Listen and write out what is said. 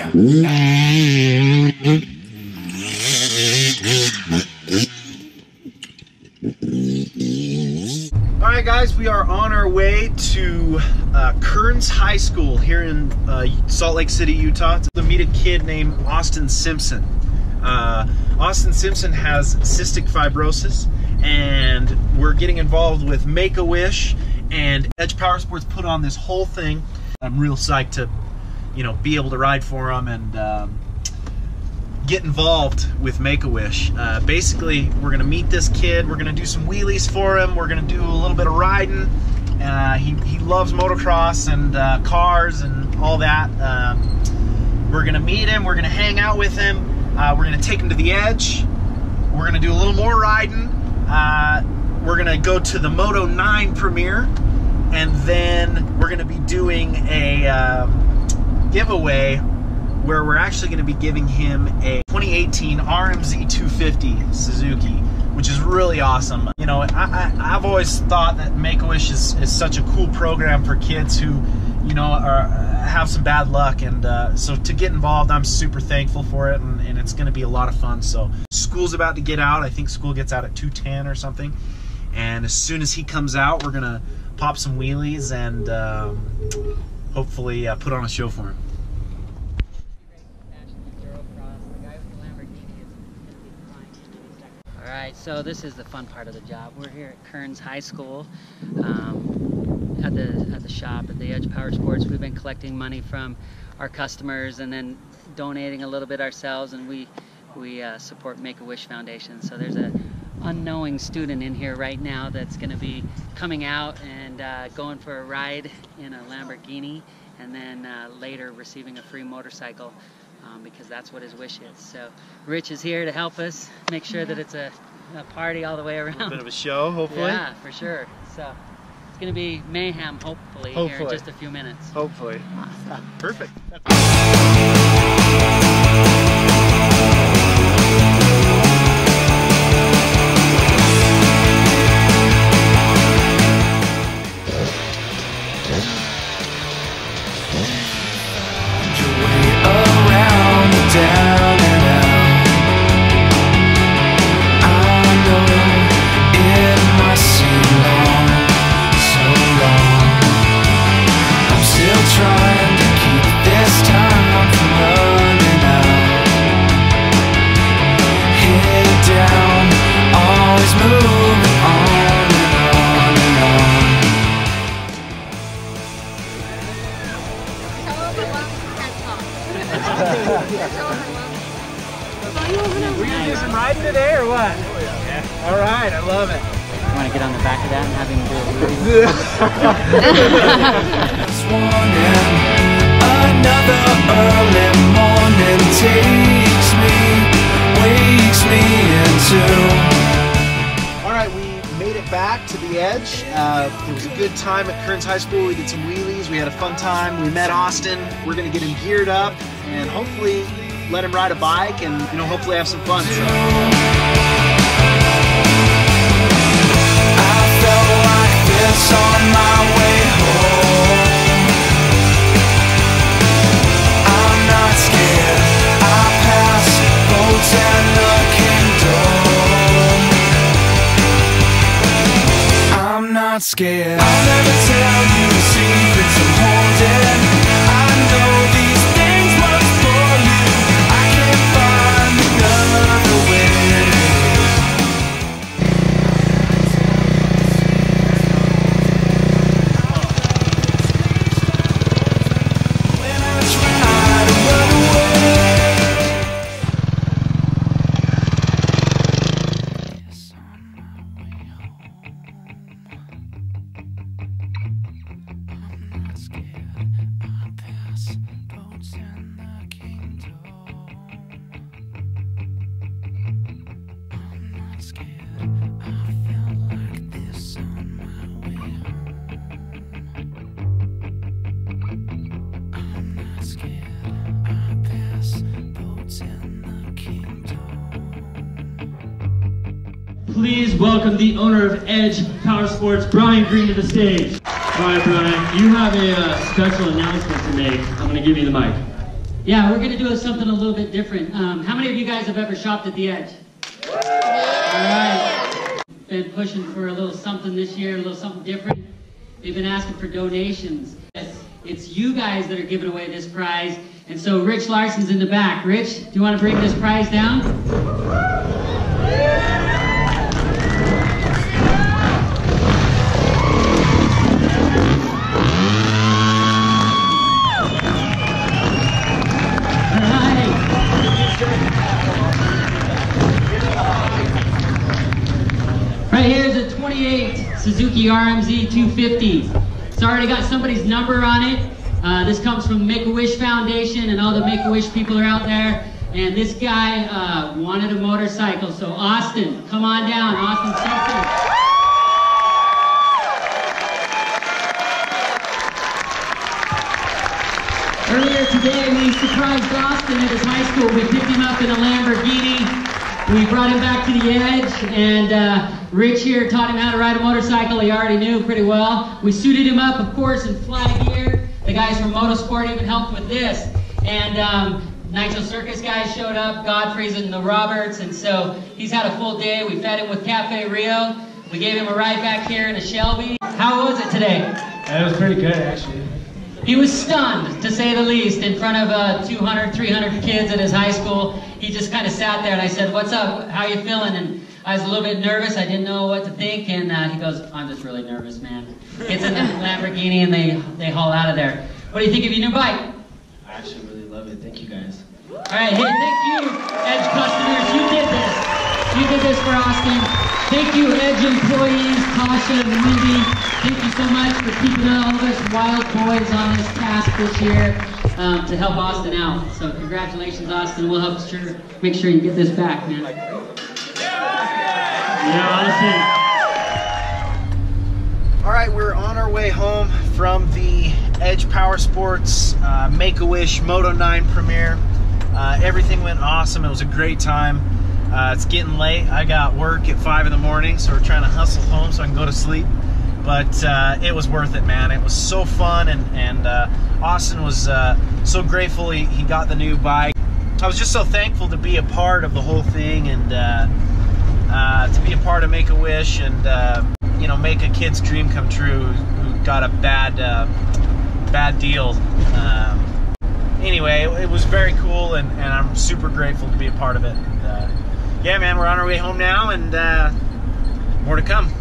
Alright guys, we are on our way to Kearns High School here in Salt Lake City, Utah to meet a kid named Austin Simpson. Austin Simpson has cystic fibrosis, and we're getting involved with Make-A-Wish, and Edge Power Sports put on this whole thing. I'm real psyched to, be able to ride for him and get involved with Make-A-Wish. Basically, we're gonna meet this kid. We're gonna do some wheelies for him. We're gonna do a little bit of riding. He loves motocross and cars and all that. We're gonna meet him. We're gonna hang out with him. We're gonna take him to the Edge. We're gonna do a little more riding. We're gonna go to the Moto 9 premiere, and then we're gonna be doing a giveaway where we're actually gonna be giving him a 2018 RMZ 250 Suzuki, which is really awesome. I've always thought that Make-A-Wish is such a cool program for kids who, have some bad luck, and so to get involved, I'm super thankful for it, and it's going to be a lot of fun. So school's about to get out. I think school gets out at 2:10 or something, and as soon as he comes out, we're gonna pop some wheelies and hopefully put on a show for him. Alright, so this is the fun part of the job. We're here at Kearns High School at the shop at the Edge Power Sports. We've been collecting money from our customers and then donating a little bit ourselves, and we support Make-A-Wish Foundation. So there's a unknowing student in here right now that's going to be coming out and going for a ride in a Lamborghini, and then later receiving a free motorcycle. Because that's what his wish is. So Rich is here to help us make sure that it's a party all the way around. A bit of a show, hopefully. Yeah, for sure. So it's going to be mayhem, hopefully, here in just a few minutes. Hopefully. Awesome. Perfect. Were you do some riding today or what? Yeah. All right, I love it. You want to get on the back of that and have him do it? Another early morning wakes me into. All right, we made it back to the Edge. It was a good time at Kearns High School. We did some wheelies. We had a fun time. We met Austin. We're going to get him geared up and hopefully let him ride a bike and hopefully have some fun. So. I felt like this on my way home. I'm not scared. I pass boats and the kingdom. I'm not scared. I'll never tell you the secrets I'm holding. I know these things must bore you. I can't find another way. Please welcome the owner of Edge Power Sports, Brian Green, to the stage. All right, Brian, you have a special announcement to make. I'm going to give you the mic. Yeah, we're going to do something a little bit different. How many of you guys have ever shopped at the Edge? All right. Been pushing for a little something this year, a little something different. They've been asking for donations. It's you guys that are giving away this prize. And so Rich Larson's in the back. Rich, do you want to bring this prize down? Right here is a 28 Suzuki RMZ 250. It's already got somebody's number on it. This comes from the Make-A-Wish Foundation, and all the Make-A-Wish people are out there. And this guy wanted a motorcycle. So Austin, come on down. Austin Simpson. Earlier today, we surprised Austin at his high school. We picked him up in a Lamborghini. We brought him back to the Edge, and Rich here taught him how to ride a motorcycle. He already knew pretty well. We suited him up, of course, in flag gear. The guys from Motorsport even helped with this. And Nitro Circus guys showed up, Godfrey's and the Roberts, and so he's had a full day. We fed him with Cafe Rio. We gave him a ride back here in a Shelby. How was it today? It was pretty good, actually. He was stunned, to say the least, in front of 200, 300 kids at his high school. He just kind of sat there, and I said, "What's up? How you feeling?" And I was a little bit nervous. I didn't know what to think, and he goes, "I'm just really nervous, man." Gets in the Lamborghini, and they haul out of there. What do you think of your new bike? I actually really love it. Thank you, guys. All right, hey, thank you, Edge customers. You did this. You did this for Austin. Thank you, Edge employees, Tasha and Wendy. Thank you so much for keeping all of us wild boys on this task this year to help Austin out. So congratulations, Austin. We'll help make sure you get this back, man. Yeah, Austin. All right, we're on our way home from the Edge Power Sports Make-A-Wish Moto 9 premiere. Everything went awesome. It was a great time. It's getting late. I got work at 5 in the morning, so we're trying to hustle home so I can go to sleep. But it was worth it, man. It was so fun, and Austin was so grateful he got the new bike. I was just so thankful to be a part of the whole thing, and to be a part of Make-A-Wish, and you know, make a kid's dream come true who got a bad deal. Anyway, it was very cool, and I'm super grateful to be a part of it. And, yeah, man, we're on our way home now, and more to come.